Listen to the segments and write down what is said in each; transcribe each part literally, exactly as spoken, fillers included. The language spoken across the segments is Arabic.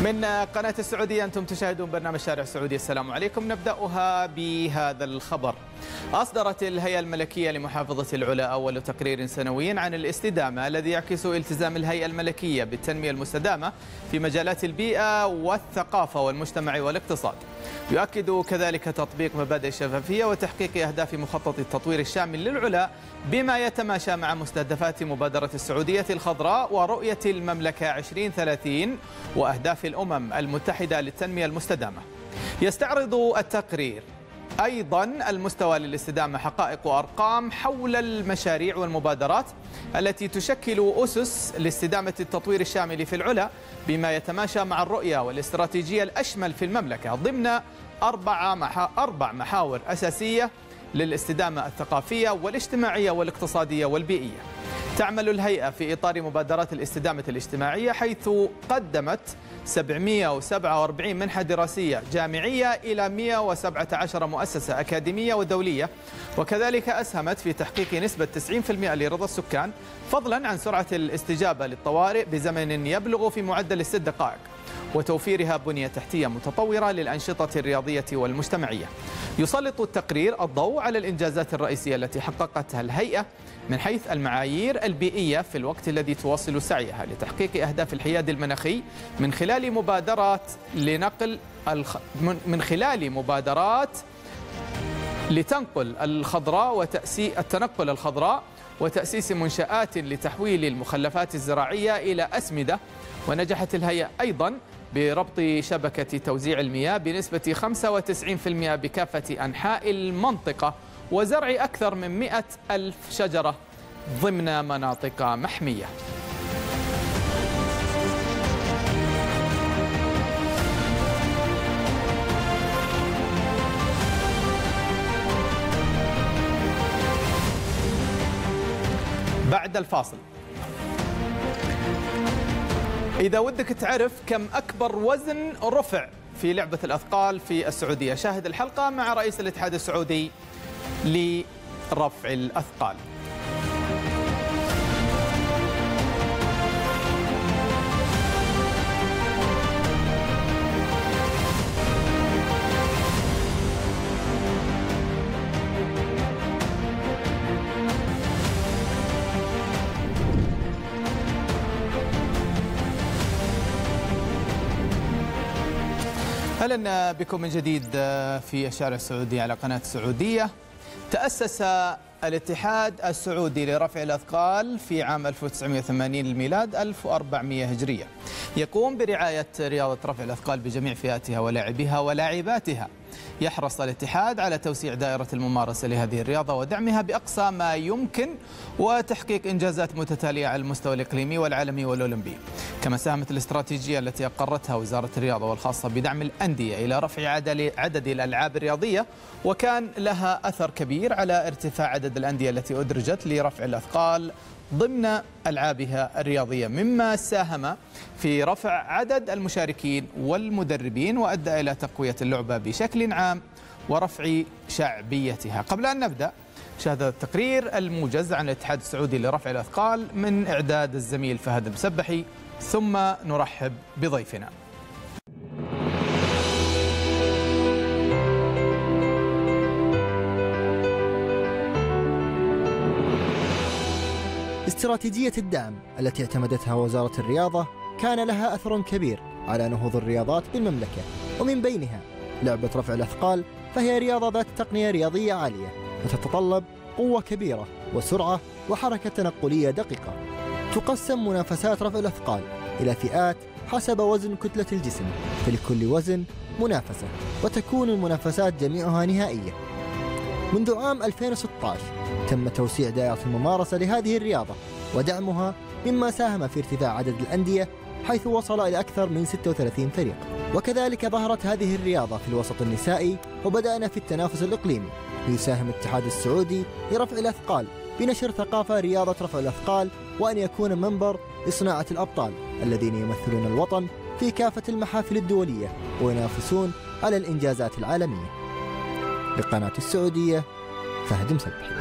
من قناة السعودية أنتم تشاهدون برنامج شارع السعودية. السلام عليكم. نبدأها بهذا الخبر. أصدرت الهيئة الملكية لمحافظة العلا أول تقرير سنوي عن الاستدامة الذي يعكس التزام الهيئة الملكية بالتنمية المستدامة في مجالات البيئة والثقافة والمجتمع والاقتصاد. يؤكد كذلك تطبيق مبادئ الشفافية وتحقيق أهداف مخطط التطوير الشامل للعلا بما يتماشى مع مستهدفات مبادرة السعودية الخضراء ورؤية المملكة عشرين ثلاثين وأهداف الأمم المتحدة للتنمية المستدامة. يستعرض التقرير أيضا المستوى للاستدامة حقائق وأرقام حول المشاريع والمبادرات التي تشكل أسس لاستدامة التطوير الشامل في العلا بما يتماشى مع الرؤية والاستراتيجية الأشمل في المملكة ضمن أربع محا... أربع محاور أساسية للاستدامة الثقافية والاجتماعية والاقتصادية والبيئية. تعمل الهيئة في إطار مبادرات الاستدامة الاجتماعية حيث قدمت سبعمئة وسبعة وأربعين منحة دراسية جامعية إلى مئة وسبعة عشر مؤسسة أكاديمية ودولية، وكذلك أسهمت في تحقيق نسبة تسعين بالمئة لرضا السكان فضلا عن سرعة الاستجابة للطوارئ بزمن يبلغ في معدل الست دقائق وتوفيرها بنية تحتية متطورة للأنشطة الرياضية والمجتمعية. يسلط التقرير الضوء على الإنجازات الرئيسية التي حققتها الهيئة من حيث المعايير البيئية في الوقت الذي تواصل سعيها لتحقيق أهداف الحياد المناخي من خلال مبادرات لنقل الخ... من خلال مبادرات لتنقل الخضراء وتأسيس التنقل الخضراء وتأسيس منشآت لتحويل المخلفات الزراعية إلى أسمدة. ونجحت الهيئة أيضا بربط شبكة توزيع المياه بنسبة خمسة وتسعين بالمئة بكافة أنحاء المنطقة وزرع أكثر من مئة ألف شجرة ضمن مناطق محمية. بعد الفاصل، إذا ودك تعرف كم أكبر وزن رفع في لعبة الأثقال في السعودية، شاهد الحلقة مع رئيس الاتحاد السعودي لرفع الأثقال. أهلا بكم من جديد في الشارع السعودي على قناة السعودية. تأسس الاتحاد السعودي لرفع الأثقال في عام ألف وتسعمئة وثمانين للميلاد ألف وأربعمئة هجرية. يقوم برعاية رياضة رفع الأثقال بجميع فئاتها ولاعبيها ولاعباتها. يحرص الاتحاد على توسيع دائرة الممارسة لهذه الرياضة ودعمها بأقصى ما يمكن وتحقيق إنجازات متتالية على المستوى الإقليمي والعالمي والأولمبي. كما ساهمت الاستراتيجية التي أقرتها وزارة الرياضة والخاصة بدعم الأندية إلى رفع عدد الألعاب الرياضية، وكان لها أثر كبير على ارتفاع عدد الأندية التي أدرجت لرفع الأثقال ضمن ألعابها الرياضية، مما ساهم في رفع عدد المشاركين والمدربين وأدى إلى تقوية اللعبة بشكل عام ورفع شعبيتها. قبل أن نبدأ، شاهد التقرير الموجز عن الاتحاد السعودي لرفع الأثقال من إعداد الزميل فهد المسبحي، ثم نرحب بضيفنا. استراتيجية الدعم التي اعتمدتها وزارة الرياضة كان لها أثر كبير على نهوض الرياضات بالمملكة، ومن بينها لعبة رفع الأثقال، فهي رياضة ذات تقنية رياضية عالية وتتطلب قوة كبيرة وسرعة وحركة تنقلية دقيقة. تقسم منافسات رفع الأثقال إلى فئات حسب وزن كتلة الجسم، فلكل وزن منافسة، وتكون المنافسات جميعها نهائية. منذ عام ألفين وستة عشر تم توسيع دائرة الممارسة لهذه الرياضة ودعمها، مما ساهم في ارتفاع عدد الأندية حيث وصل إلى أكثر من ستة وثلاثين فريق. وكذلك ظهرت هذه الرياضة في الوسط النسائي، وبدأنا في التنافس الإقليمي. ليساهم الاتحاد السعودي لرفع الأثقال بنشر ثقافة رياضة رفع الأثقال، وأن يكون منبر لصناعة الأبطال الذين يمثلون الوطن في كافة المحافل الدولية وينافسون على الإنجازات العالمية. لقناة السعودية، فهد مسبحي.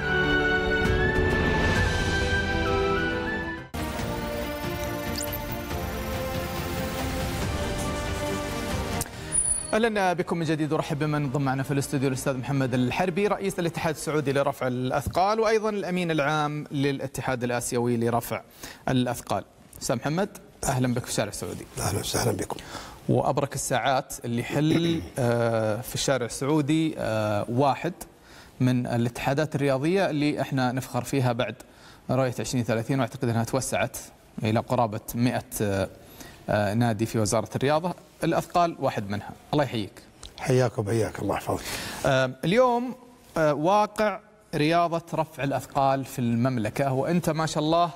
اهلا بكم من جديد، ورحب بمن انضم معنا في الاستوديو الاستاذ محمد الحربي رئيس الاتحاد السعودي لرفع الاثقال، وايضا الامين العام للاتحاد الاسيوي لرفع الاثقال. استاذ محمد اهلا بك في الشارع السعودي. اهلا وسهلا بكم. وابرك الساعات اللي حل في الشارع السعودي واحد من الاتحادات الرياضيه اللي احنا نفخر فيها بعد رؤيه عشرين ثلاثين، واعتقد انها توسعت الى قرابه مئة نادي في وزاره الرياضه، الاثقال واحد منها. الله يحييك. حياك وبياك، الله يحفظك. اليوم واقع رياضه رفع الاثقال في المملكه، وانت ما شاء الله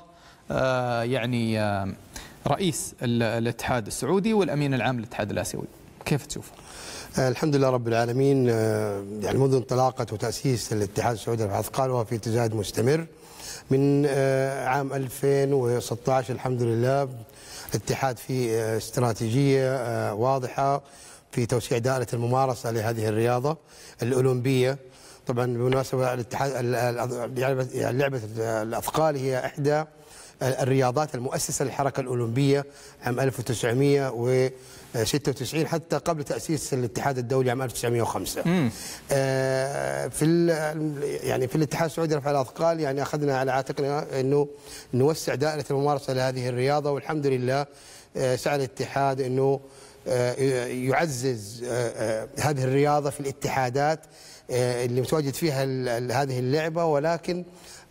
يعني رئيس الاتحاد السعودي والامين العام للاتحاد الاسيوي، كيف تشوف؟ الحمد لله رب العالمين. يعني منذ انطلاقه وتاسيس الاتحاد السعودي لرفع الاثقال وهو في تزايد مستمر من عام ألفين وستة عشر. الحمد لله الاتحاد في استراتيجيه واضحه في توسيع دائره الممارسه لهذه الرياضه الاولمبيه. طبعا بالمناسبه الاتحاد لعبه الاثقال هي احدى الرياضات المؤسسه للحركه الاولمبيه عام ألف وتسعمئة وستة وتسعين حتى قبل تاسيس الاتحاد الدولي عام ألف وتسعمئة وخمسة. آه في يعني في الاتحاد السعودي لرفع الاثقال يعني اخذنا على عاتقنا انه نوسع دائره الممارسه لهذه الرياضه، والحمد لله آه سعى الاتحاد انه آه يعزز آه هذه الرياضه في الاتحادات آه اللي متواجد فيها هذه اللعبه، ولكن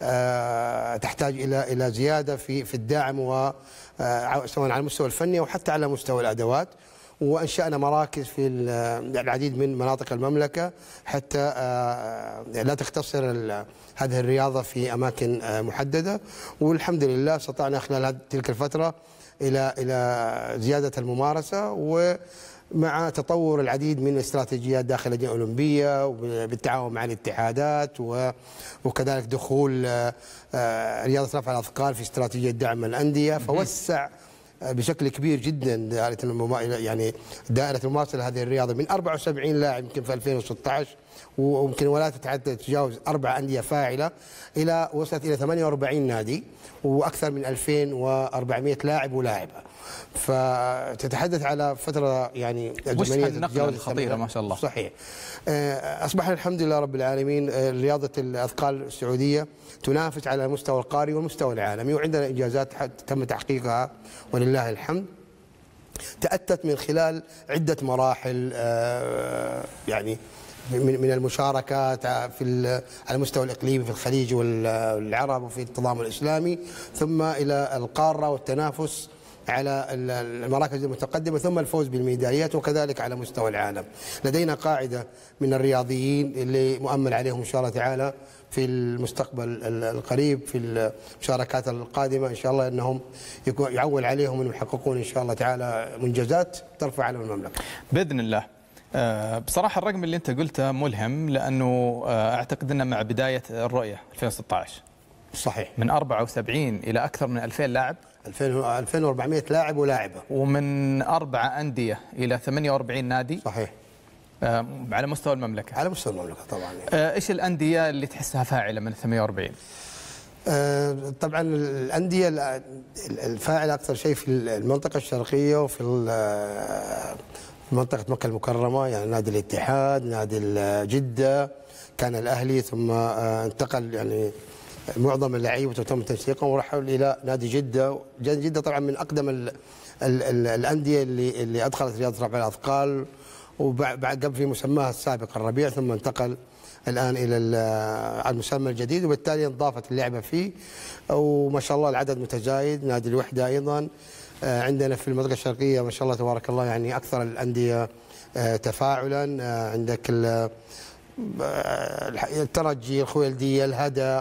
آه تحتاج الى الى زياده في في الدعم، و سواء على المستوى الفني وحتى على مستوى الادوات. وانشانا مراكز في العديد من مناطق المملكه حتى لا تختصر هذه الرياضه في اماكن محدده، والحمد لله استطعنا خلال تلك الفتره الى الى زياده الممارسه، ومع تطور العديد من الاستراتيجيات داخل اللجنه الاولمبيه بالتعاون مع الاتحادات، وكذلك دخول رياضه رفع الاثقال في استراتيجيه دعم الانديه، فوسع بشكل كبير جدا دائره المما... يعني دائره الممارسه لهذه الرياضه من أربعة وسبعين لاعب يمكن في ألفين وستة عشر، ويمكن ولا تتعدى تتجاوز اربع انديه فاعله، الى وصلت الى ثمانية وأربعين نادي واكثر من ألفين وأربعمئة لاعب ولاعبه. فتتحدث على فتره يعني زمنيه تتجاوز الخطيره ما شاء الله. صحيح. اصبح الحمد لله رب العالمين رياضه الاثقال السعوديه تنافس على المستوى القاري والمستوى العالمي، وعندنا انجازات تم تحقيقها ولله الحمد، تأتت من خلال عدة مراحل يعني من المشاركات في على المستوى الإقليمي في الخليج والعرب وفي التضامن الإسلامي، ثم إلى القارة والتنافس على المراكز المتقدمة، ثم الفوز بالميداليات، وكذلك على مستوى العالم. لدينا قاعدة من الرياضيين اللي مؤمل عليهم إن شاء الله تعالى في المستقبل القريب في المشاركات القادمة إن شاء الله أنهم يعول عليهم أنهم يحققون إن شاء الله تعالى منجزات ترفع علم المملكة بإذن الله. بصراحة الرقم اللي أنت قلته ملهم، لأنه أعتقد أنه مع بداية الرؤية ألفين وستة عشر صحيح من أربعة وسبعين إلى أكثر من ألفين لاعب، ألفين وأربعمئة لاعب ولاعبة، ومن أربعة أندية إلى ثمانية وأربعين نادي. صحيح. آه على مستوى المملكة. على مستوى المملكة طبعا. آه ايش الأندية اللي تحسها فاعلة من ثمانية وأربعين؟ آه طبعا الأندية الفاعلة أكثر شيء في المنطقة الشرقية وفي منطقة مكة المكرمة، يعني نادي الاتحاد، نادي جدة، كان الأهلي، ثم آه انتقل يعني معظم اللعيبة وتم تنسيقهم ورحلوا إلى نادي جدة. جدة طبعا من أقدم ال ال ال الأندية اللي اللي أدخلت رياضة رفع الأثقال، وبعد قبل في مسماها السابق الربيع، ثم انتقل الآن إلى المسمى الجديد، وبالتالي انضافت اللعبة فيه، وما شاء الله العدد متزايد. نادي الوحدة أيضا عندنا في المنطقة الشرقية ما شاء الله تبارك الله يعني أكثر الأندية تفاعلا. عندك الترجي، الخويلدية، الهدى،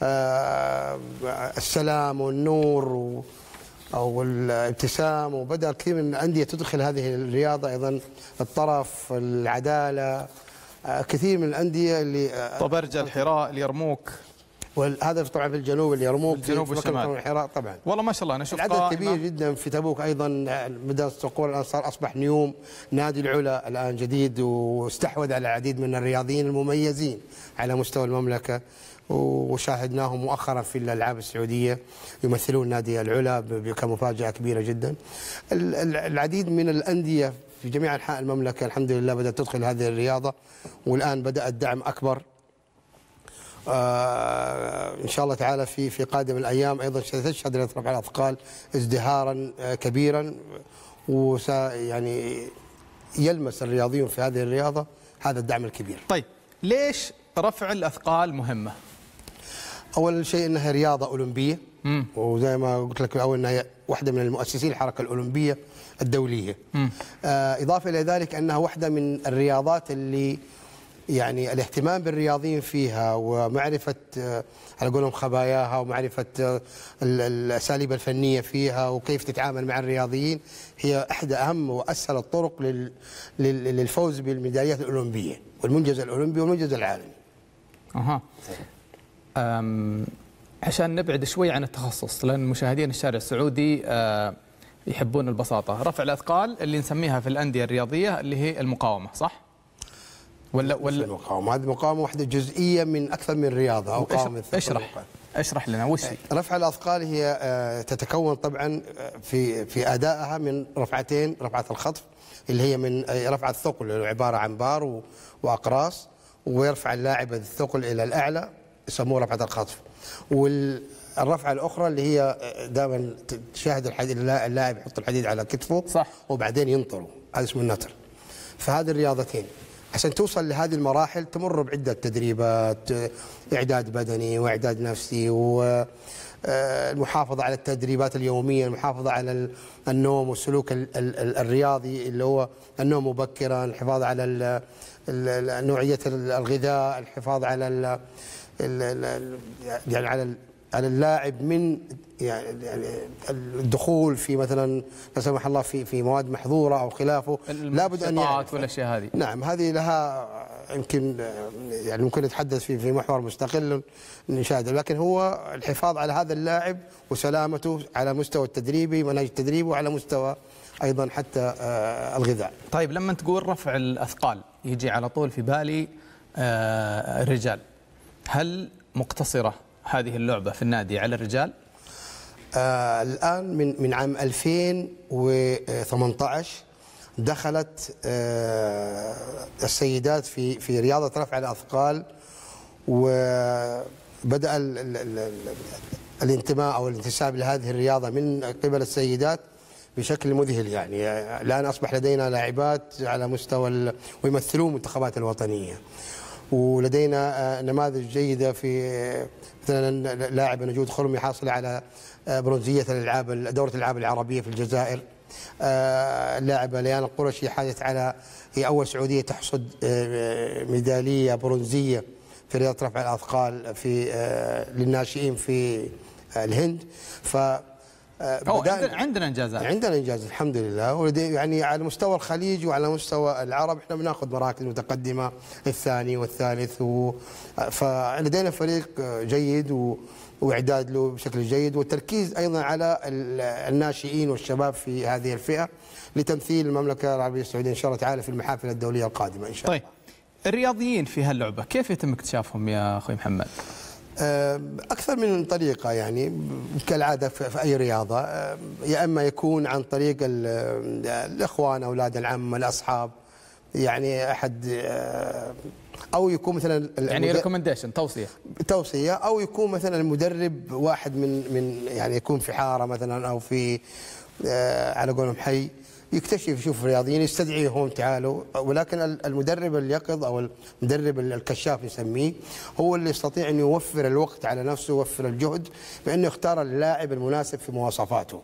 السلام والنور أو الابتسام، وبدأ كثير من الأندية تدخل هذه الرياضة، أيضا الطرف، العدالة، كثير من الأندية اللي طبرجة، الحراء، اليرموك، وهذا طبعا في الجنوب، اليرموك في الجنوب والشمال، الحراء طبعا. والله ما شاء الله أنا أشوف العدد كبير جدا. في تبوك أيضا بدأ الصقور، الآن صار أصبح نيوم، نادي العلا الآن جديد، واستحوذ على العديد من الرياضيين المميزين على مستوى المملكة، وشاهدناهم مؤخرا في الألعاب السعودية يمثلون نادي العلا كمفاجأة كبيرة جدا. العديد من الأندية في جميع أنحاء المملكة الحمد لله بدأت تدخل هذه الرياضة، والآن بدأ الدعم أكبر. آه إن شاء الله تعالى في في قادم الأيام أيضا ستشهد رياضة رفع الأثقال ازدهارا آه كبيرا، وس يعني يلمس الرياضيون في هذه الرياضة هذا الدعم الكبير. طيب ليش رفع الأثقال مهمة؟ أول شيء أنها رياضة أولمبية، مم. وزي ما قلت لك أول أنها واحدة من المؤسسين الحركة الأولمبية الدولية. آه إضافة إلى ذلك أنها واحدة من الرياضات اللي يعني الاهتمام بالرياضيين فيها ومعرفة آه على قولهم خباياها ومعرفة آه الأساليب الفنية فيها وكيف تتعامل مع الرياضيين هي إحدى أهم وأسهل الطرق لل للفوز بالميداليات الأولمبية والمنجز الأولمبي والمنجز العالمي. أها. عشان نبعد شوي عن التخصص، لأن مشاهدين الشارع السعودي أه يحبون البساطة. رفع الأثقال اللي نسميها في الأندية الرياضية اللي هي المقاومة، صح؟ ولا ولا المقاومة هذه مقاومة واحدة جزئية من أكثر من رياضة أو قائمة. اشرح اشرح لنا وش هي؟ رفع الأثقال هي أه تتكون طبعا في في أدائها من رفعتين، رفعة الخطف اللي هي من رفع الثقل اللي عبارة عن بار وأقراص، ويرفع اللاعب الثقل إلى الأعلى يسموه رفعة الخطف. والرفعة الأخرى اللي هي دائما تشاهد الحديد، اللاعب يحط الحديد على كتفه صح، وبعدين ينطره، هذا اسمه النطر. فهذه الرياضتين عشان توصل لهذه المراحل تمر بعدة تدريبات، إعداد بدني وإعداد نفسي والمحافظة على التدريبات اليومية، المحافظة على النوم والسلوك الرياضي اللي هو النوم مبكرا، الحفاظ على نوعية الغذاء، الحفاظ على ال يعني على على اللاعب من يعني الدخول في مثلا لا سمح الله في في مواد محظوره او خلافه، لابد ان يعرف والاشياء هذه. نعم هذه لها يمكن يعني ممكن نتحدث في في محور مستقل نشاهده، لكن هو الحفاظ على هذا اللاعب وسلامته على مستوى التدريبي، منهج التدريب، وعلى مستوى ايضا حتى الغذاء. طيب لما تقول رفع الاثقال يجي على طول في بالي الرجال، هل مقتصرة هذه اللعبة في النادي على الرجال؟ آه الآن من من عام ألفين وثمانية عشر دخلت آه السيدات في في رياضة رفع الأثقال، وبدأ ال ال ال الانتماء أو الانتساب لهذه الرياضة من قبل السيدات بشكل مذهل. يعني الآن أصبح لدينا لاعبات على مستوى ويمثلون المنتخبات الوطنية، ولدينا نماذج جيدة في مثلا لاعب نجود خرمي حاصل على برونزية الألعاب دورة الألعاب العربية في الجزائر. اللاعبة ليان القرشي حازت على هي أول سعودية تحصد ميدالية برونزية في رياضة رفع الأثقال في للناشئين في الهند. ف عندنا عندنا انجازات عندنا انجاز الحمد لله، يعني على مستوى الخليج وعلى مستوى العرب احنا بناخذ مراكز متقدمه الثاني والثالث، و... فلدينا فريق جيد و... واعداد له بشكل جيد، والتركيز ايضا على الناشئين والشباب في هذه الفئه لتمثيل المملكه العربيه السعوديه ان شاء الله تعالى في المحافل الدوليه القادمه ان شاء الله. طيب الرياضيين في هاللعبه كيف يتم اكتشافهم يا اخوي محمد؟ أكثر من طريقة، يعني كالعادة في أي رياضة، يا إما يكون عن طريق الإخوان، أولاد العم، الأصحاب، يعني أحد، أو يكون مثلا يعني ريكومنديشن توصية توصية أو يكون مثلا المدرب واحد من من يعني يكون في حارة مثلا أو في على قولهم حي، يكتشف يشوف رياضيين يستدعيهم تعالوا، ولكن المدرب اليقظ او المدرب الكشاف نسميه هو اللي يستطيع ان يوفر الوقت على نفسه، يوفر الجهد بانه يختار اللاعب المناسب في مواصفاته.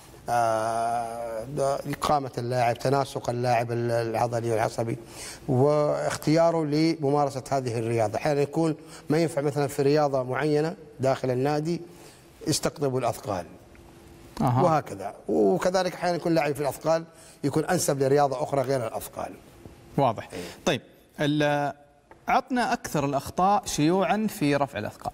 آه إقامة اللاعب، تناسق اللاعب العضلي والعصبي، واختياره لممارسة هذه الرياضة. أحيانا يكون ما ينفع مثلا في رياضة معينة داخل النادي يستقطب الأثقال. أه. وهكذا، وكذلك احيانا يكون لاعب في الاثقال يكون انسب لرياضه اخرى غير الاثقال. واضح. إيه. طيب عطنا اكثر الاخطاء شيوعا في رفع الاثقال.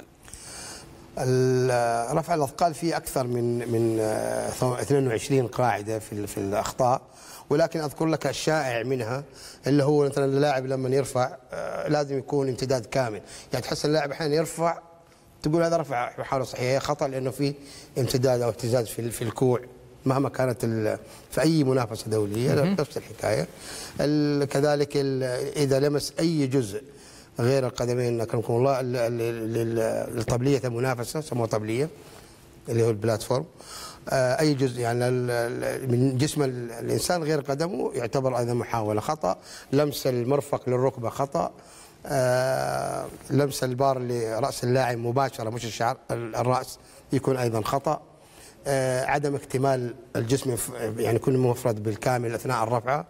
رفع الاثقال فيه اكثر من من اثنين وعشرين قاعده في في الاخطاء، ولكن اذكر لك الشائع منها اللي هو مثلا اللاعب لما يرفع لازم يكون امتداد كامل، يعني تحس اللاعب احيانا يرفع تقول هذا رفع بحاله صحيحه، خطا لانه في امتداد او اهتزاز في في الكوع مهما كانت في اي منافسه دوليه نفس الحكايه. كذلك اذا لمس اي جزء غير القدمين اكرمكم الله لطبليه المنافسه، سموها طبليه اللي هو البلاتفورم، اي جزء يعني من جسم الانسان غير قدمه يعتبر ايضا محاوله خطا. لمس المرفق للركبه خطا. لمس البار لراس اللاعب مباشره مش الشعر الراس يكون ايضا خطا. عدم اكتمال الجسم يعني يكون مفرد بالكامل اثناء الرفعه،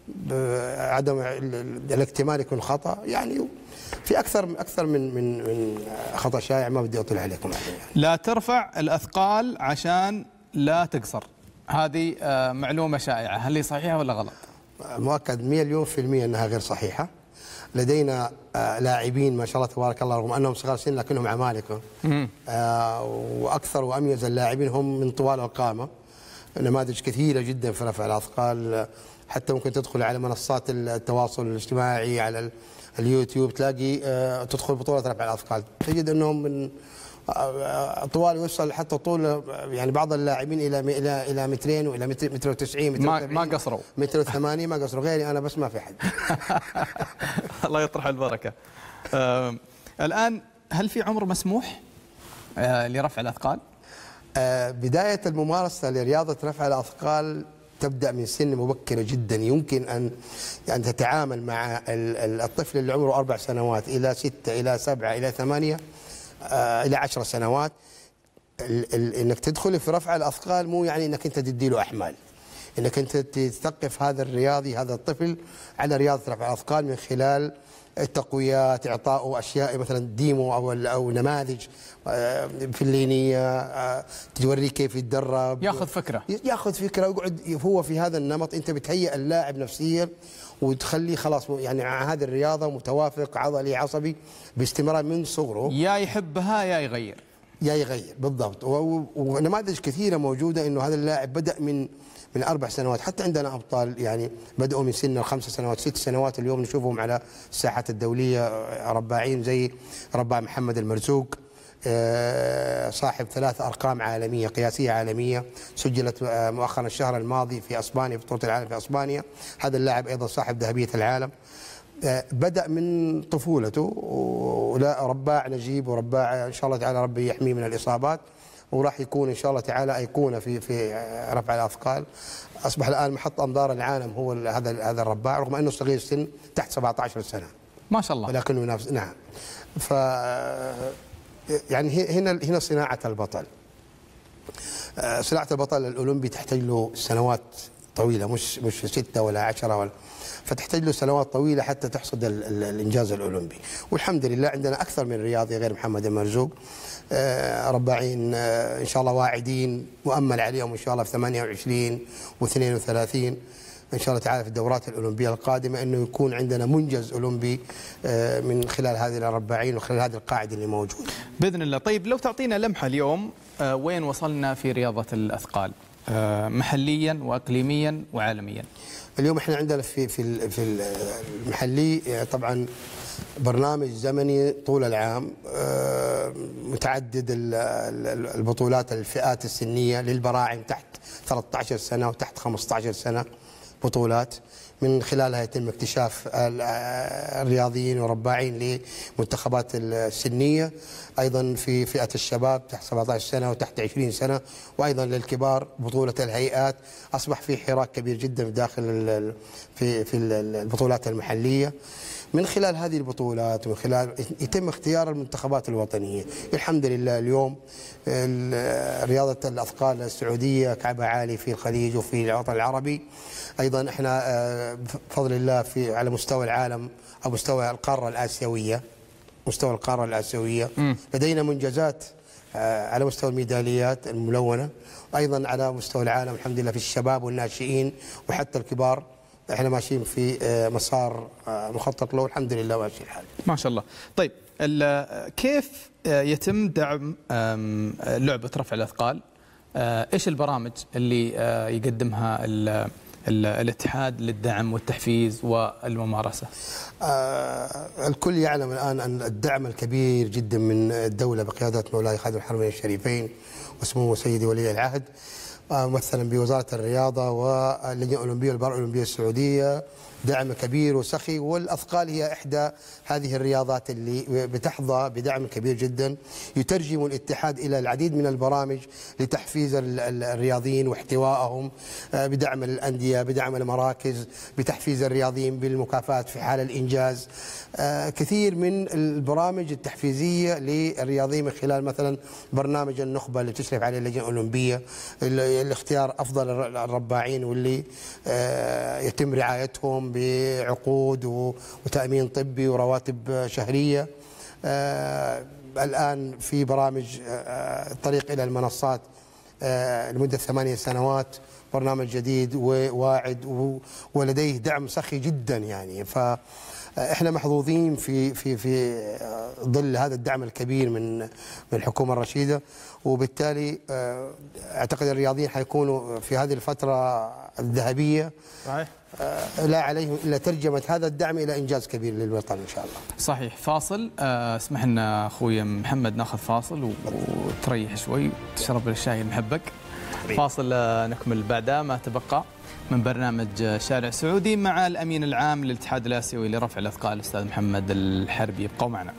عدم الاكتمال يكون خطا. يعني في اكثر اكثر من من من خطا شائع ما بدي اطول عليكم عليه. لا ترفع الاثقال عشان لا تقصر، هذه معلومه شائعه، هل هي صحيحه ولا غلط؟ مؤكد مليون في المية انها غير صحيحه. لدينا لاعبين ما شاء الله تبارك الله رغم انهم صغار سن لكنهم عمالقه، واكثر واميز اللاعبين هم من طوال القامه. نماذج كثيره جدا في رفع الاثقال، حتى ممكن تدخل على منصات التواصل الاجتماعي على اليوتيوب تلاقي تدخل بطوله رفع الاثقال تجد انهم من طوال يوصل حتى طول يعني بعض اللاعبين الى الى الى مترين والى متر متر وتسعين متر ما ما قصروا متر وثمانين ما قصروا. غيري انا بس ما في حد. الله يطرح البركه. آه الان هل في عمر مسموح آه لرفع الاثقال؟ آه بدايه الممارسه لرياضه رفع الاثقال تبدأ من سن مبكرة جدا. يمكن أن يعني تتعامل مع الطفل اللي عمره أربع سنوات إلى ستة إلى سبعة إلى ثمانية آه إلى عشر سنوات. ال ال إنك تدخل في رفع الأثقال مو يعني إنك أنت تديله أحمال، إنك أنت تثقف هذا الرياضي هذا الطفل على رياضة رفع الأثقال من خلال التقويات، إعطائه أشياء مثلا ديمو أو أو نماذج في اللينية توريه كيف يتدرب، ياخذ فكرة ياخذ فكرة ويقعد هو في هذا النمط. أنت بتهيئ اللاعب نفسيا وتخليه خلاص يعني مع هذه الرياضة متوافق عضلي عصبي باستمرار من صغره، يا يحبها يا يغير يا يغير بالضبط. ونماذج كثيرة موجودة إنه هذا اللاعب بدأ من من أربع سنوات، حتى عندنا أبطال يعني بدأوا من سن الخمس سنوات ست سنوات اليوم نشوفهم على الساحات الدولية رباعين زي رباع محمد المرزوق صاحب ثلاث أرقام عالمية قياسية عالمية سجلت مؤخرا الشهر الماضي في أسبانيا في بطولة العالم في أسبانيا. هذا اللاعب أيضا صاحب ذهبية العالم. بدأ من طفولته ولا رباع نجيب ورباع إن شاء الله تعالى ربي يحميه من الإصابات، وراح يكون ان شاء الله تعالى ايقونه في في رفع الاثقال. اصبح الان محط انظار العالم هو هذا هذا الرباع رغم انه صغير السن تحت سبعة عشر سنه ما شاء الله، ولكنه ينافس. نعم. ف يعني هنا هنا صناعه البطل. صناعه البطل الاولمبي تحتاج له سنوات طويله، مش مش سته ولا عشره ولا، فتحتاج له سنوات طويله حتى تحصد ال ال الانجاز الاولمبي. والحمد لله عندنا اكثر من رياضي غير محمد المرزوق آه رباعين آه ان شاء الله واعدين مؤمل عليهم ان شاء الله في ثمانية وعشرين واثنين وثلاثين ان شاء الله تعالى في الدورات الاولمبيه القادمه انه يكون عندنا منجز اولمبي آه من خلال هذه الرباعين وخلال هذه القاعده اللي موجوده باذن الله. طيب لو تعطينا لمحه اليوم آه وين وصلنا في رياضه الاثقال آه محليا واقليميا وعالميا؟ اليوم احنا عندنا في في في المحلي طبعا برنامج زمني طول العام متعدد البطولات الفئات السنيه للبراعم تحت ثلاثة عشر سنه وتحت خمسة عشر سنه بطولات، من خلالها يتم اكتشاف الرياضيين ورباعين لمنتخبات السنيه، ايضا في فئه الشباب تحت سبعة عشر سنه وتحت عشرين سنه، وايضا للكبار بطوله الهيئات. اصبح في حراك كبير جدا داخل في في البطولات المحليه. من خلال هذه البطولات ومن خلال يتم اختيار المنتخبات الوطنيه. الحمد لله اليوم رياضه الاثقال السعوديه كعبها عالي في الخليج وفي الوطن العربي. ايضا احنا بفضل الله في على مستوى العالم او مستوى القاره الاسيويه مستوى القاره الاسيويه م. لدينا منجزات على مستوى الميداليات الملونه، ايضا على مستوى العالم الحمد لله في الشباب والناشئين وحتى الكبار احنا ماشيين في مسار مخطط له الحمد لله ماشي الحال. ما شاء الله. طيب كيف يتم دعم لعبه رفع الاثقال؟ ايش البرامج اللي يقدمها الاتحاد للدعم والتحفيز والممارسه؟ آه الكل يعلم الان ان الدعم الكبير جدا من الدوله بقياده مولاي خادم الحرمين الشريفين وسمو سيدي ولي العهد مثلا بوزارة الرياضة واللجنة الأولمبية والبارا الأولمبية السعودية دعم كبير وسخي، والأثقال هي إحدى هذه الرياضات اللي بتحظى بدعم كبير جدا. يترجم الاتحاد إلى العديد من البرامج لتحفيز الرياضيين واحتوائهم، بدعم الأندية، بدعم المراكز، بتحفيز الرياضيين بالمكافآت في حال الإنجاز. كثير من البرامج التحفيزية للرياضيين من خلال مثلا برنامج النخبة اللي تشرف عليه اللجنة الأولمبية، الاختيار أفضل الرباعين واللي يتم رعايتهم بعقود وتأمين طبي ورواتب شهرية. الآن في برامج الطريق إلى المنصات لمدة ثمانية سنوات، برنامج جديد وواعد ولديه دعم سخي جدا يعني. فإحنا محظوظين في في في ظل هذا الدعم الكبير من من الحكومة الرشيدة، وبالتالي أعتقد الرياضيين حيكونوا في هذه الفترة الذهبية صحيح لا عليهم إلا ترجمة هذا الدعم إلى إنجاز كبير للوطن إن شاء الله. صحيح. فاصل. اسمح لنا أخوي محمد ناخذ فاصل وتريح شوي وتشرب الشاي المحبق. فاصل نكمل بعدها ما تبقى من برنامج شارع سعودي مع الأمين العام للاتحاد الآسيوي لرفع الأثقال الأستاذ محمد الحربي. ابقوا معنا.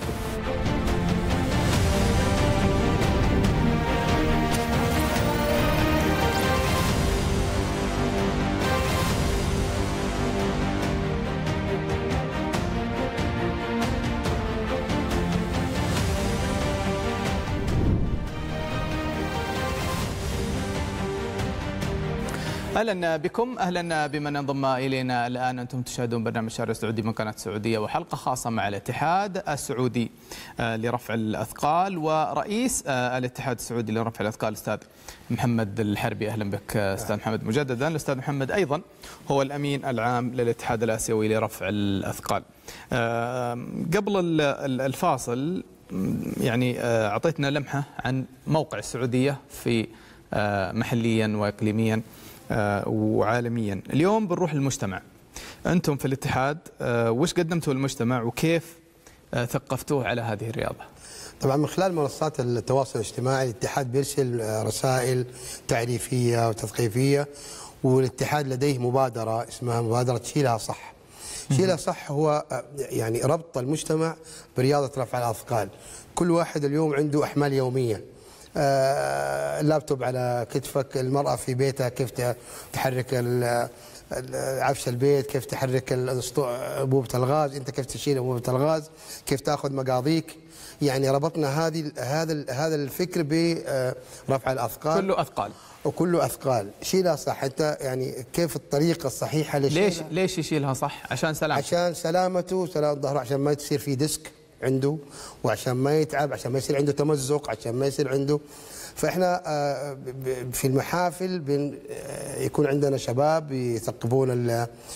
اهلا بكم، اهلا بمن انضم الينا الان. انتم تشاهدون برنامج شارع سعودي من قناه السعوديه وحلقه خاصه مع الاتحاد السعودي لرفع الاثقال ورئيس الاتحاد السعودي لرفع الاثقال الاستاذ محمد الحربي. اهلا بك استاذ محمد مجددا. الاستاذ محمد ايضا هو الامين العام للاتحاد الاسيوي لرفع الاثقال. قبل الفاصل يعني اعطيتنا لمحه عن موقع السعوديه في محليا واقليميا وعالميا. اليوم بنروح للمجتمع. أنتم في الاتحاد وش قدمتوا للمجتمع وكيف ثقفتوه على هذه الرياضة؟ طبعا من خلال منصات التواصل الاجتماعي الاتحاد بيرسل رسائل تعريفية وتثقيفية، والاتحاد لديه مبادرة اسمها مبادرة شيلها صح. شيلها صح هو يعني ربط المجتمع برياضة رفع الأثقال. كل واحد اليوم عنده أحمال يومية، اللابتوب على كتفك، المرأة في بيتها كيف تحرك عفش البيت، كيف تحرك أنبوبة الغاز، أنت كيف تشيل أنبوبة الغاز، كيف تأخذ مقاضيك. يعني ربطنا هذه هذا هذا الفكر برفع الأثقال. كله أثقال وكله أثقال. شيلها صح. أنت يعني كيف الطريقة الصحيحة لشيلها؟ ليش ليش يشيلها صح؟ عشان سلامته. عشان سلامته، سلامة ظهره، عشان ما تصير في ديسك عنده، وعشان ما يتعب، عشان ما يصير عنده تمزق، عشان ما يصير عنده. فاحنا في المحافل يكون عندنا شباب يثقفون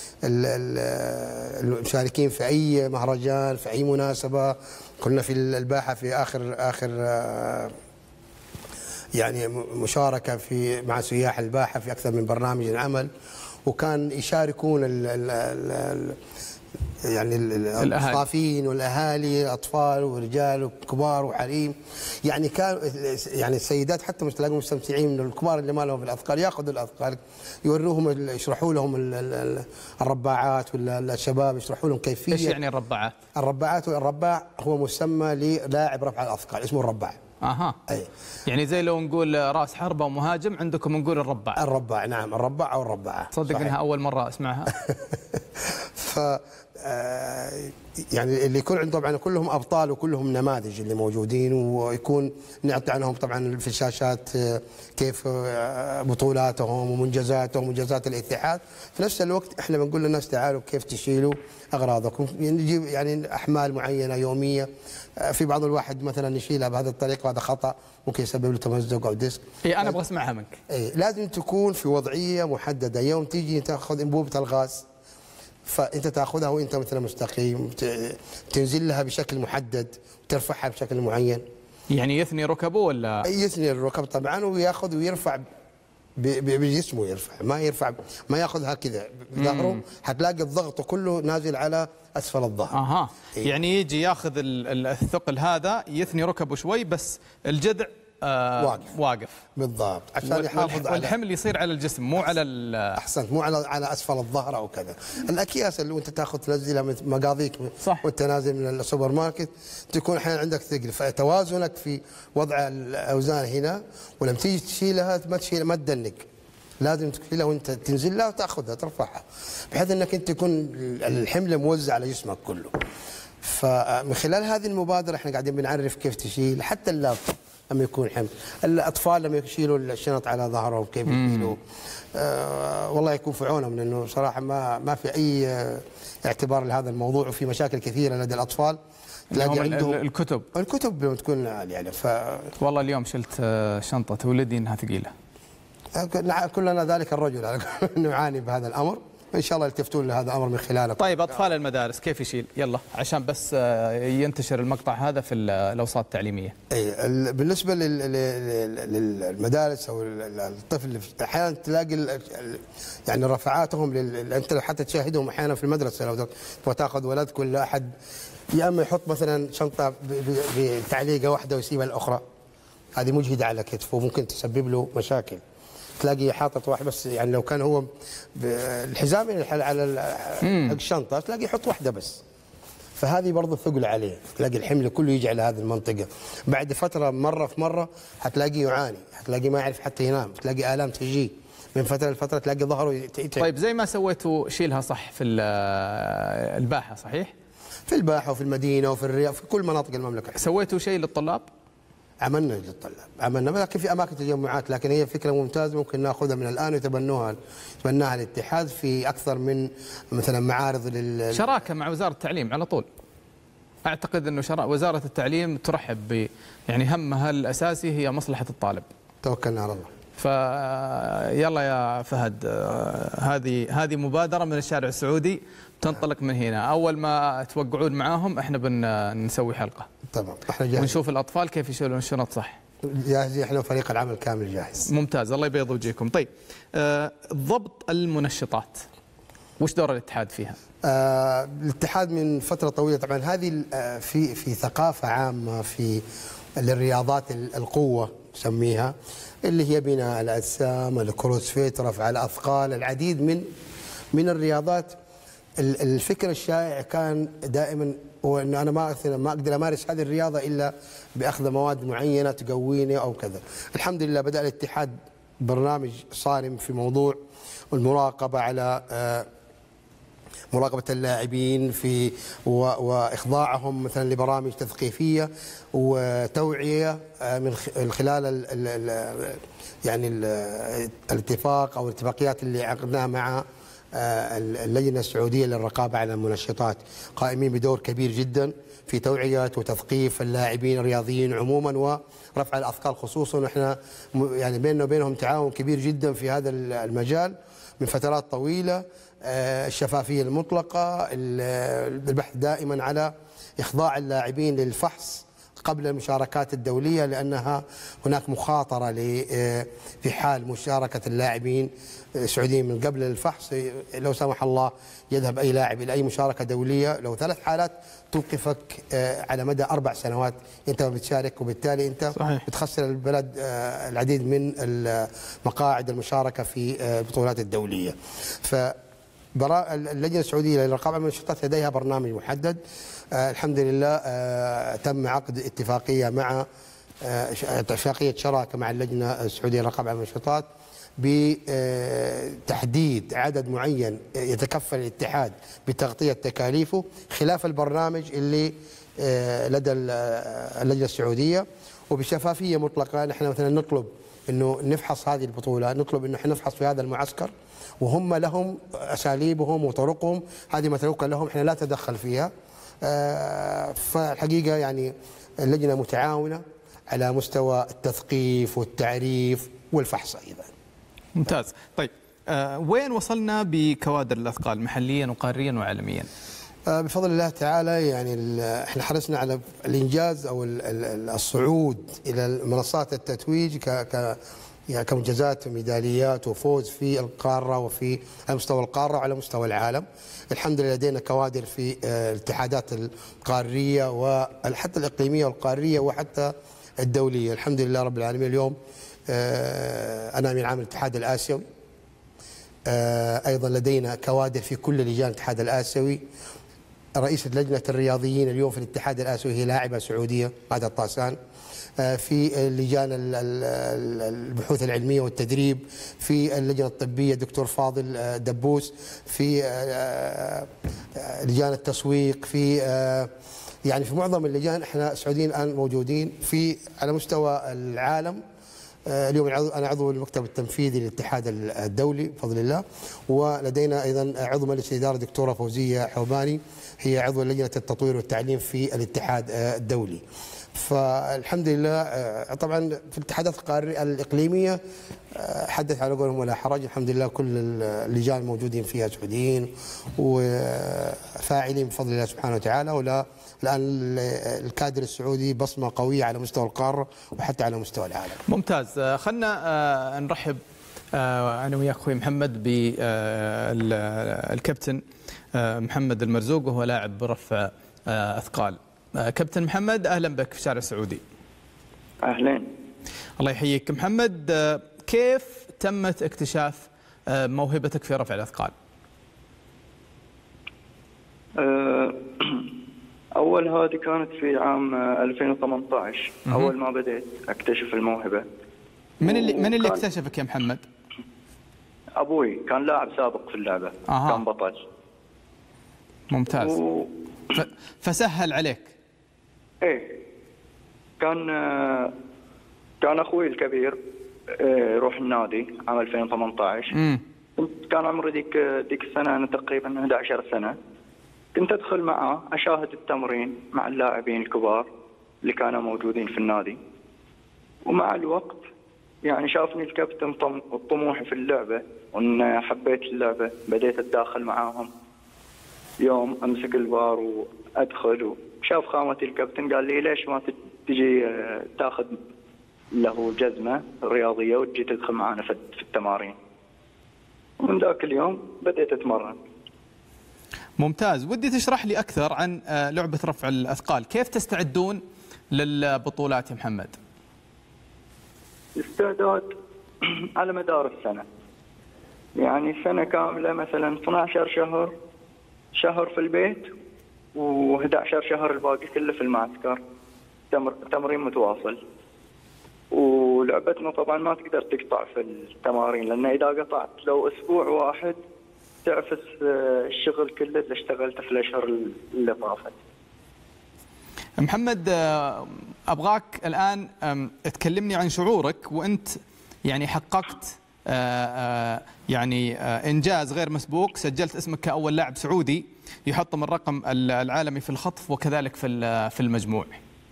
المشاركين في اي مهرجان، في اي مناسبه. كنا في الباحه في اخر اخر يعني مشاركه في مع سياح الباحه في اكثر من برنامج عمل، وكان يشاركون ال ال يعني الصافين والاهالي، اطفال ورجال وكبار وحريم. يعني كان يعني السيدات حتى مش تلاقيهم مستمتعين من الكبار اللي ما لهم في الاثقال، ياخذوا الاثقال يوروهم، يشرحوا لهم الرباعات، ولا الشباب يشرحوا لهم كيفيه. ايش يعني الرباعات؟ الرباعات الرباع هو مسمى للاعب رفع الاثقال، اسمه الرباع. اها. اي يعني زي لو نقول راس حربه ومهاجم، عندكم نقول الرباع. الرباع نعم، الرباع او الرباعه. تصدق انها اول مره اسمعها. ف يعني اللي يكون عندهم طبعا كلهم ابطال وكلهم نماذج اللي موجودين، ويكون نعطي عنهم طبعا في الشاشات كيف بطولاتهم ومنجزاتهم ومنجزات الاتحاد. في نفس الوقت احنا بنقول للناس تعالوا كيف تشيلوا اغراضكم، نجيب يعني احمال معينه يوميه. في بعض الواحد مثلا يشيلها بهذه الطريقه وهذا خطا، ممكن يسبب له تمزق او ديسك. اي انا ابغى اسمعها منك. اي لازم تكون في وضعيه محدده. يوم تيجي تاخذ انبوبه الغاز، فانت تاخذها وانت مثلا مستقيم، تنزل لها بشكل محدد وترفعها بشكل معين. يعني يثني ركبه ولا؟ يثني الركب طبعا، وياخذ ويرفع بجسمه، يرفع ما يرفع ما ياخذها كذا بظهره. حتلاقي الضغط كله نازل على اسفل الظهر. اها. إيه؟ يعني يجي ياخذ الثقل هذا يثني ركبه شوي، بس الجذع آه واقف واقف بالضبط، عشان يحافظ على والحمل يصير على الجسم مو على احسنت، مو على على اسفل الظهر او كذا. الاكياس اللي انت تاخذ تنزلها مقاضيك وانت نازل من السوبر ماركت تكون احيانا عندك ثقل، فتوازنك في وضع الاوزان هنا، ولما تيجي تشيلها ما تشيلها ما تدنق، لازم تشيلها وانت تنزل لها وتاخذها ترفعها، بحيث انك انت تكون الحمل موزع على جسمك كله. فمن خلال هذه المبادره احنا قاعدين بنعرف كيف تشيل حتى اللابتوب لما يكون حمل، الاطفال لما يشيلوا الشنط على ظهرهم كيف يشيلوا. آه والله يكون في عونهم، لانه صراحه ما ما في اي اعتبار لهذا الموضوع، وفي مشاكل كثيره لدى الاطفال. تلاقي عندهم الكتب الكتب لما تكون يعني ف والله اليوم شلت شنطه ولدي انها ثقيله. كلنا ذلك الرجل نعاني بهذا الامر، ان شاء الله يلتفتون لهذا الامر من خلاله. طيب اطفال المدارس كيف يشيل؟ يلا عشان بس ينتشر المقطع هذا في الاوساط التعليميه. اي بالنسبه للمدارس او الطفل احيانا تلاقي يعني رفعاتهم انت حتى تشاهدهم احيانا في المدرسه، لو تاخذ ولد كل احد يا اما يحط مثلا شنطه بتعليقه واحده ويسيبها الاخرى، هذه مجهده على كتفه وممكن تسبب له مشاكل. تلاقي حاطط واحد بس، يعني لو كان هو الحزام على الشنطه تلاقي يحط واحده بس، فهذه برضه ثقل عليه، تلاقي الحمل كله يجي على هذه المنطقه. بعد فتره مره في مره حتلاقيه يعاني، حتلاقيه ما يعرف حتى ينام، تلاقي الام تجي من فتره لفتره، تلاقي ظهره يتعب. طيب زي ما سويتوا شيلها صح في الباحه صحيح؟ في الباحه وفي المدينه وفي الرياض في كل مناطق المملكه. سويتوا شيء للطلاب؟ عملنا للطلاب، عملنا لكن في اماكن تجمعات، لكن هي فكره ممتازه ممكن ناخذها من الان ويتبنوها يتبناها الاتحاد في اكثر من مثلا معارض لل شراكه مع وزاره التعليم على طول. اعتقد انه شرا... وزاره التعليم ترحب ب يعني همها الاساسي هي مصلحه الطالب. توكلنا على الله. فيلا يا فهد، هذه هذه مبادره من الشارع السعودي تنطلق من هنا، اول ما توقعون معاهم احنا بنسوي حلقه. طبعا احنا جاهزين ونشوف الاطفال كيف يشيلون الشنط صح. جاهزين احنا وفريق العمل كامل جاهز. ممتاز، الله يبيض وجهكم. طيب آه ضبط المنشطات وش دور الاتحاد فيها؟ آه الاتحاد من فتره طويله طبعا هذه آه في في ثقافه عامه في الرياضات القوه نسميها، اللي هي بناء الاجسام، الكروسفيت، رفع الاثقال، العديد من من الرياضات. الفكر الشائع كان دائما هو انه انا ما ما اقدر امارس هذه الرياضه الا باخذ مواد معينه تقويني او كذا. الحمد لله بدا الاتحاد برنامج صارم في موضوع المراقبه على مراقبه اللاعبين في واخضاعهم مثلا لبرامج تثقيفيه وتوعيه من خلال ال ال يعني ال الاتفاق او الاتفاقيات اللي عقدناها مع اللجنة السعودية للرقابة على المنشطات، قائمين بدور كبير جدا في توعية وتثقيف اللاعبين الرياضيين عموما ورفع الأثقال خصوصا، ونحن يعني بيننا وبينهم تعاون كبير جدا في هذا المجال من فترات طويلة. الشفافية المطلقة، البحث دائما على إخضاع اللاعبين للفحص قبل المشاركات الدولية، لأنها هناك مخاطرة في حال مشاركة اللاعبين السعوديين من قبل الفحص، لو سمح الله يذهب أي لاعب إلى أي مشاركة دولية، لو ثلاث حالات توقفك على مدى أربع سنوات أنت ما بتشارك، وبالتالي أنت صحيح. بتخسر البلد العديد من مقاعد المشاركة في البطولات الدولية. ف اللجنة السعودية للرقابة على المنشطات لديها برنامج محدد. آه الحمد لله آه تم عقد اتفاقية مع آه اتفاقية شراكة مع اللجنة السعودية للرقابة على المنشطات بتحديد عدد معين يتكفل الاتحاد بتغطية تكاليفه خلاف البرنامج اللي آه لدى اللجنة السعودية، وبشفافية مطلقة. نحن مثلا نطلب انه نفحص هذه البطولة، نطلب انه احنا نفحص في هذا المعسكر، وهم لهم اساليبهم وطرقهم، هذه متروكه لهم، احنا لا نتدخل فيها. فالحقيقه يعني اللجنه متعاونه على مستوى التثقيف والتعريف والفحص ايضا. ممتاز. طيب آه وين وصلنا بكوادر الاثقال محليا وقاريا وعالميا؟ آه بفضل الله تعالى يعني احنا حرصنا على الانجاز او الصعود الى منصات التتويج ك ك يعني كمنجزات وميداليات وفوز في القارة وفي على مستوى القارة وعلى مستوى العالم. الحمد لله لدينا كوادر في الاتحادات القارية وحتى الإقليمية والقارية وحتى الدولية. الحمد لله رب العالمين اليوم أنا أمين عام الاتحاد الآسيوي، أيضا لدينا كوادر في كل لجان الاتحاد الآسيوي. رئيسة لجنة الرياضيين اليوم في الاتحاد الآسيوي هي لاعبة سعودية غادة طاسان. في لجان البحوث العلمية والتدريب، في اللجنة الطبية دكتور فاضل دبوس، في لجان التسويق، في يعني في معظم اللجان احنا سعوديين الآن موجودين. في على مستوى العالم اليوم أنا عضو المكتب التنفيذي للاتحاد الدولي بفضل الله، ولدينا أيضا عضو مجلس الإدارة دكتورة فوزية حوباني، هي عضو لجنة التطوير والتعليم في الاتحاد الدولي. فالحمد لله طبعا في الاتحادات الإقليمية حدث على قولهم ولا حرج، الحمد لله كل اللجان الموجودين فيها سعوديين وفاعلين بفضل الله سبحانه وتعالى، ولا الآن الكادر السعودي بصمة قوية على مستوى القارة وحتى على مستوى العالم. ممتاز. خلنا نرحب أنا وياك أخوي محمد بالكابتن محمد المرزوق، وهو لاعب برفع أثقال. كابتن محمد أهلا بك في شارع السعودي. أهلين. الله يحييك. محمد، كيف تمت اكتشاف موهبتك في رفع الأثقال؟ أول هذه كانت في عام ألفين وثمانية عشر أول ما بديت أكتشف الموهبة. من اللي من اللي اكتشفك يا محمد؟ أبوي كان لاعب سابق في اللعبة. آه. كان بطل. ممتاز. و... ف... فسهل عليك. إيه، كان كان أخوي الكبير يروح النادي عام ألفين وثمانية عشر. امم كان عمري ذيك ذيك السنة أنا تقريبا أحد عشر سنة. كنت أدخل معه أشاهد التمرين مع اللاعبين الكبار اللي كانوا موجودين في النادي، ومع الوقت يعني شافني الكابتن طموحي في اللعبة وأن حبيت اللعبة، بديت أتداخل معاهم. يوم أمسك البار وأدخل، وشاف خامتي الكابتن قال لي ليش ما تجي تاخذ له جزمة رياضية وتجي تدخل معنا في التمارين. ومن ذاك اليوم بديت أتمرن. ممتاز. ودي تشرح لي أكثر عن لعبة رفع الأثقال، كيف تستعدون للبطولات يا محمد؟ استعداد على مدار السنة، يعني سنة كاملة مثلا اثني عشر شهر، شهر في البيت وأحد عشر شهر الباقي كله في المعسكر، تمرين متواصل. ولعبتنا طبعا ما تقدر تقطع في التمارين، لأن إذا قطعت لو أسبوع واحد تعفس الشغل كله اللي اشتغلته في الأشهر اللي طافت. محمد، أبغاك الآن تكلمني عن شعورك وأنت يعني حققت يعني إنجاز غير مسبوق، سجلت اسمك كأول لاعب سعودي يحطم الرقم العالمي في الخطف وكذلك في في المجموع.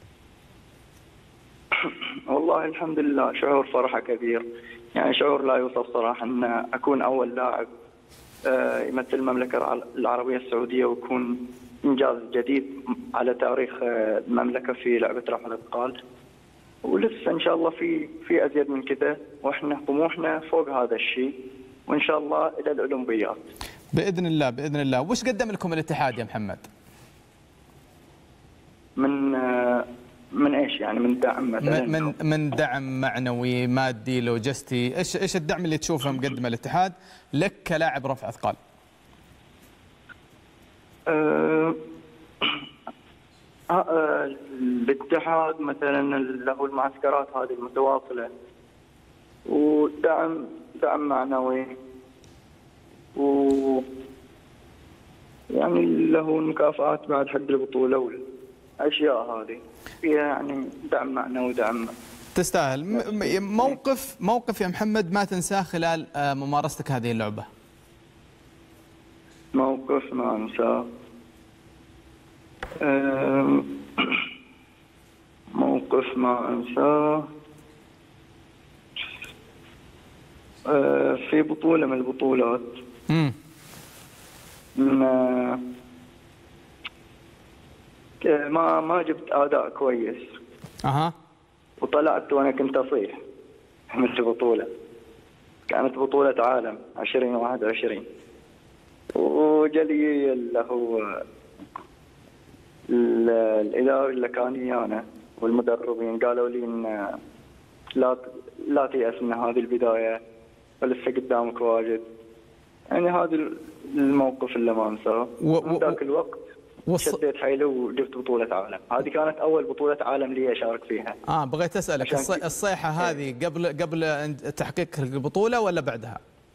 والله الحمد لله شعور فرحة كبير، يعني شعور لا يوصف صراحة أن أكون أول لاعب يمثل المملكة العربية السعودية، ويكون إنجاز جديد على تاريخ المملكة في لعبة رفع الأثقال. ولسه إن شاء الله في في أزيد من كذا، وإحنا طموحنا فوق هذا الشيء، وإن شاء الله إلى الأولمبيات بإذن الله. بإذن الله. وش قدم لكم الاتحاد يا محمد؟ من من ايش يعني؟ من دعم مثلا؟ من من دعم معنوي، مادي، لوجستي، ايش ايش الدعم اللي تشوفه مقدمه الاتحاد لك كلاعب رفع اثقال؟ أه أه الاتحاد مثلا له المعسكرات هذه المتواصله، ودعم دعم معنوي، و يعني له المكافآت بعد حق البطوله والاشياء هذه فيها يعني دعم معنوي ودعم. تستاهل. موقف موقف يا محمد ما تنساه خلال ممارستك هذه اللعبه؟ موقف ما انساه، موقف ما انساه في بطوله من البطولات. امم ما ما جبت اداء كويس. اها وطلعت وانا كنت اصيح من البطوله، كانت بطوله عالم عشرين واحد وعشرين، وجلي اللي هو الاداري اللي كان ويانا والمدربين قالوا لي إن لا لا تيأس من هذه البداية ولسه قدامك واجد. يعني هذا الموقف اللي ما انساه. من ذاك الوقت وص... شديت حيلي وجبت بطولة عالم. هذه كانت أول بطولة عالم لي أشارك فيها. آه بغيت أسألك الصي... الصيحة هذه قبل قبل تحقيق البطولة ولا بعدها؟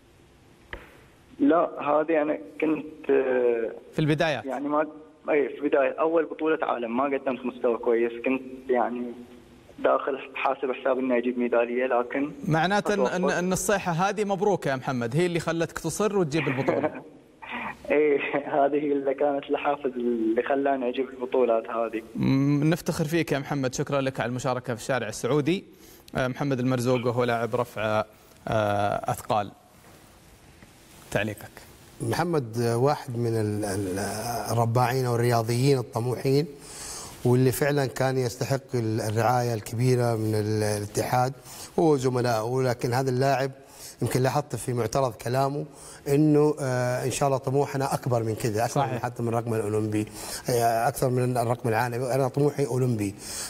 لا هذه أنا كنت في البدايات. يعني ما أي في البداية أول بطولة عالم ما قدمت مستوى كويس، كنت يعني داخل حاسب حساب اني اجيب ميداليه، لكن معناته ان ان الصيحه هذه مبروكه يا محمد، هي اللي خلتك تصر وتجيب البطوله. ايه هذه هي اللي كانت الحافز اللي خلاني اجيب البطولات هذه. نفتخر فيك يا محمد، شكرا لك على المشاركه في الشارع السعودي. محمد المرزوق وهو لاعب رفع اثقال، تعليقك. محمد واحد من الرباعين والرياضيين الطموحين، واللي فعلا كان يستحق الرعاية الكبيرة من الاتحاد هو وزملائه، لكن هذا اللاعب يمكن لاحظت في معترض كلامه انه آه ان شاء الله طموحنا اكبر من كذا، اكثر صحيح. من حتى من الرقم الاولمبي، اكثر من الرقم العالمي، انا طموحي اولمبي.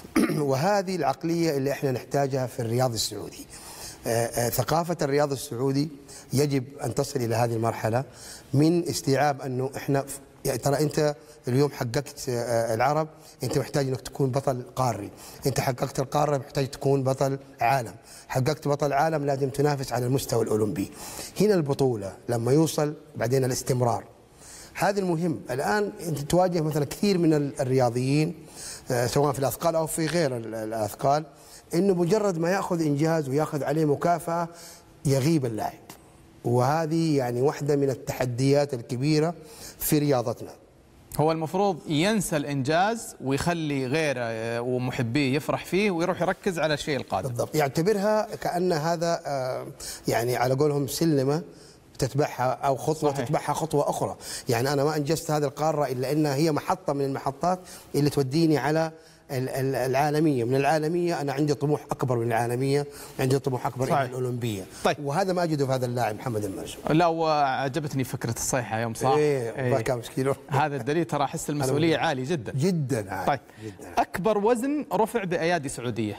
وهذه العقلية اللي احنا نحتاجها في الرياض السعودي. آه آه ثقافة الرياض السعودي يجب ان تصل الى هذه المرحلة من استيعاب انه احنا يعني ترى انت اليوم حققت العرب، انت محتاج انك تكون بطل قاري، انت حققت القاره محتاج تكون بطل عالم، حققت بطل عالم لازم تنافس على المستوى الاولمبي. هنا البطوله لما يوصل، بعدين الاستمرار، هذا المهم. الان انت تواجه مثلا كثير من الرياضيين سواء في الاثقال او في غير الاثقال، انه مجرد ما ياخذ انجاز وياخذ عليه مكافاه يغيب اللاعب، وهذه يعني واحده من التحديات الكبيره في رياضتنا. هو المفروض ينسى الإنجاز ويخلي غيره ومحبيه يفرح فيه ويروح يركز على الشيء القادم. بالضبط، يعتبرها كأن هذا يعني على قولهم سلمة تتبعها أو خطوة صحيح. تتبعها خطوة أخرى. يعني أنا ما أنجزت هذه القارة إلا أنها هي محطة من المحطات اللي توديني على العالمية، من العالمية أنا عندي طموح أكبر من العالمية، عندي طموح أكبر من الأولمبية. طيب. وهذا ما أجده في هذا اللاعب محمد المرزوق. لا وعجبتني فكرة الصيحة يوم صح؟ إيه, إيه. كامس كيلو. هذا الدليل، ترى أحس المسؤولية عالي جدا جدا عالي. طيب جدا. أكبر وزن رفع بأيادي سعودية؟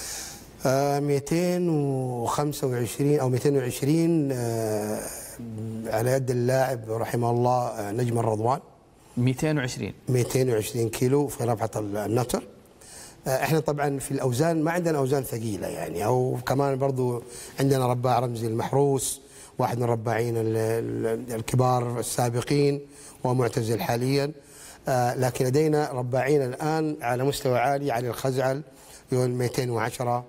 آه مئتين وخمسة وعشرين أو مئتين وعشرين آه على يد اللاعب رحمه الله آه نجم الرضوان. مئتين وعشرين مئتين وعشرين كيلو في رفعة النطر. احنا طبعا في الاوزان ما عندنا اوزان ثقيله يعني، او كمان برضو عندنا رباع رمزي المحروس، واحد من الرباعين الكبار السابقين ومعتزل حاليا. لكن لدينا رباعين الان على مستوى عالي، علي الخزعل يقول مئتين وعشرة،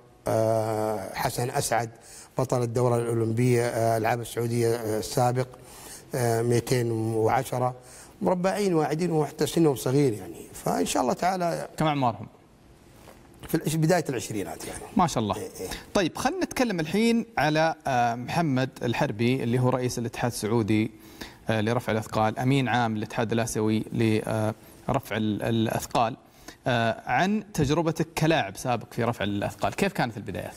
حسن اسعد بطل الدوره الاولمبيه الالعاب السعوديه السابق مئتين وعشرة، مربعين واعدين وحتى سنهم صغير يعني، فان شاء الله تعالى. كم اعمارهم؟ في بدايه العشرينات يعني. ما شاء الله. إيه إيه. طيب خلينا نتكلم الحين على محمد الحربي اللي هو رئيس الاتحاد السعودي لرفع الاثقال، امين عام الاتحاد الاسيوي لرفع الاثقال، عن تجربتك كلاعب سابق في رفع الاثقال، كيف كانت البدايات؟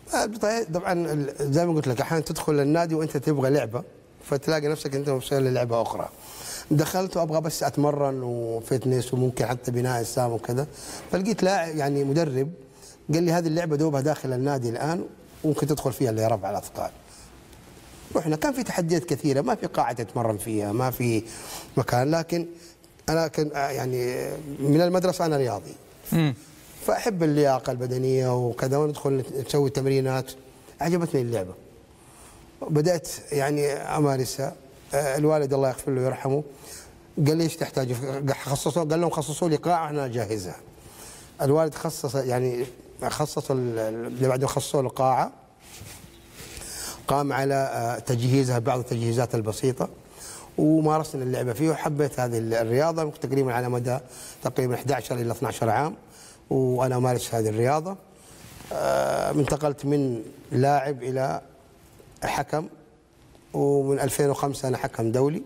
طبعا زي ما قلت لك احيانا تدخل النادي وانت تبغى لعبه، فتلاقي نفسك انت مبسوط للعبه اخرى. دخلت وابغى بس اتمرن وفتنس وممكن حتى بناء اجسام وكذا، فلقيت لاعب يعني مدرب قال لي هذه اللعبه دوبها داخل النادي الان وممكن تدخل فيها اللي رفع الاثقال. رحنا، كان في تحديات كثيره، ما في قاعه تتمرن فيها، ما في مكان، لكن انا كان يعني من المدرسه انا رياضي. امم فاحب اللياقه البدنيه وكذا، وندخل نسوي تمرينات. عجبتني اللعبه، بدات يعني امارسها. الوالد الله يغفر له ويرحمه قال لي ايش تحتاج؟ خصصوا، قال لهم خصصوا لي قاعه انا اجهزها. الوالد خصص يعني خصص اللي بعده خصصوا له قاعه، قام على تجهيزها بعض التجهيزات البسيطه، ومارسنا اللعبه فيه وحبيت هذه الرياضه تقريبا على مدى تقريبا أحد عشر الى اثني عشر عام وانا امارس هذه الرياضه. انتقلت من لاعب الى حكم، ومن ألفين وخمسة أنا حكم دولي،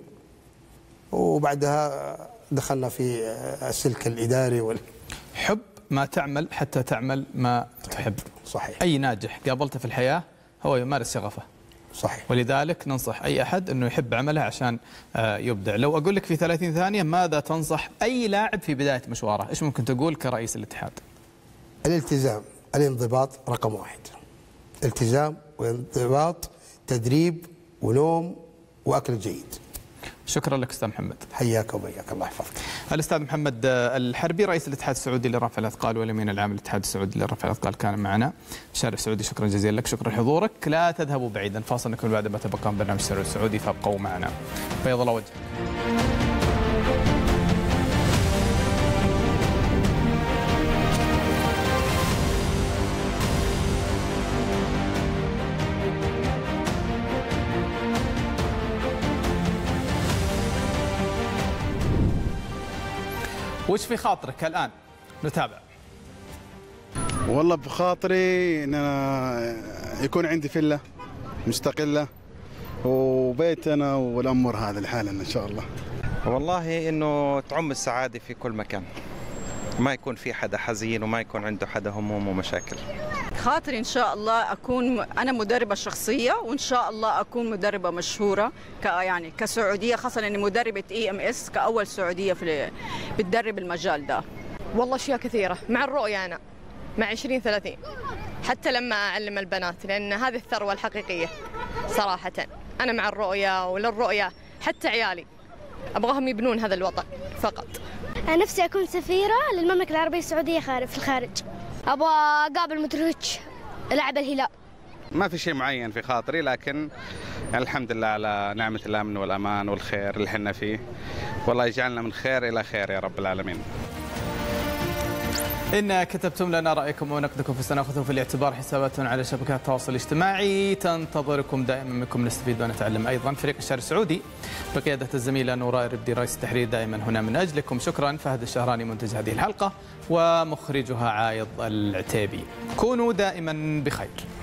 وبعدها دخلنا في السلك الإداري وال... حب ما تعمل حتى تعمل ما تحب. صحيح. أي ناجح قابلته في الحياة هو يمارس شغفه. صحيح. ولذلك ننصح أي أحد أنه يحب عمله عشان يبدع. لو أقول لك في ثلاثين ثانية ماذا تنصح أي لاعب في بداية مشواره، إيش ممكن تقول كرئيس الاتحاد؟ الالتزام، الانضباط رقم واحد. التزام وانضباط، تدريب ونوم وأكل جيد. شكرا لك أستاذ محمد. حياك وبياك، الله يحفظك. الأستاذ محمد الحربي رئيس الاتحاد السعودي لرفع الأثقال والأمين العام للاتحاد السعودي لرفع الأثقال كان معنا الشارع السعودي. شكرا جزيلا لك، شكرا لحضورك. لا تذهبوا بعيدا، فاصل نكون بعد ما تبقى من برنامج الشارع السعودي، فابقوا معنا. بيض الله وجهك. وش في خاطرك الآن؟ نتابع. والله بخاطري ان انا يكون عندي فيلا مستقله وبيت انا والامور هذا لحالنا ان شاء الله. والله انه تعم السعاده في كل مكان، ما يكون في حدا حزين وما يكون عنده حدا هموم ومشاكل. خاطري ان شاء الله اكون انا مدربه شخصيه، وان شاء الله اكون مدربه مشهوره ك يعني كسعوديه، خاصه اني مدربه اي ام اس كاول سعوديه في بتدرب المجال ده. والله اشياء كثيره مع الرؤيه، انا مع عشرين ثلاثين حتى لما اعلم البنات، لان هذه الثروه الحقيقيه صراحه. انا مع الرؤيه وللرؤيه، حتى عيالي ابغاهم يبنون هذا الوطن فقط. أنا نفسي أكون سفيرة للمملكة العربية السعودية خارج في الخارج. أبغى أقابل متروفيتش لاعب الهلال. ما في شيء معين في خاطري، لكن الحمد لله على نعمة الأمن والأمان والخير اللي حنا فيه، والله يجعلنا من خير إلى خير يا رب العالمين. إن كتبتم لنا رأيكم ونقدكم فسنأخذه في الاعتبار. حساباتنا على شبكات التواصل الاجتماعي تنتظركم دائما، منكم نستفيد ونتعلم أيضا. فريق الشارع السعودي بقيادة الزميلة نوراء الربدي رئيس التحرير دائما هنا من أجلكم. شكرا. فهد الشهراني منتج هذه الحلقة ومخرجها عايض العتيبي. كونوا دائما بخير.